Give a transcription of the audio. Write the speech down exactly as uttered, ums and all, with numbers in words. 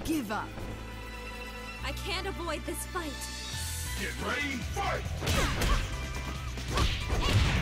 give up. I can't avoid this fight. Get ready, fight!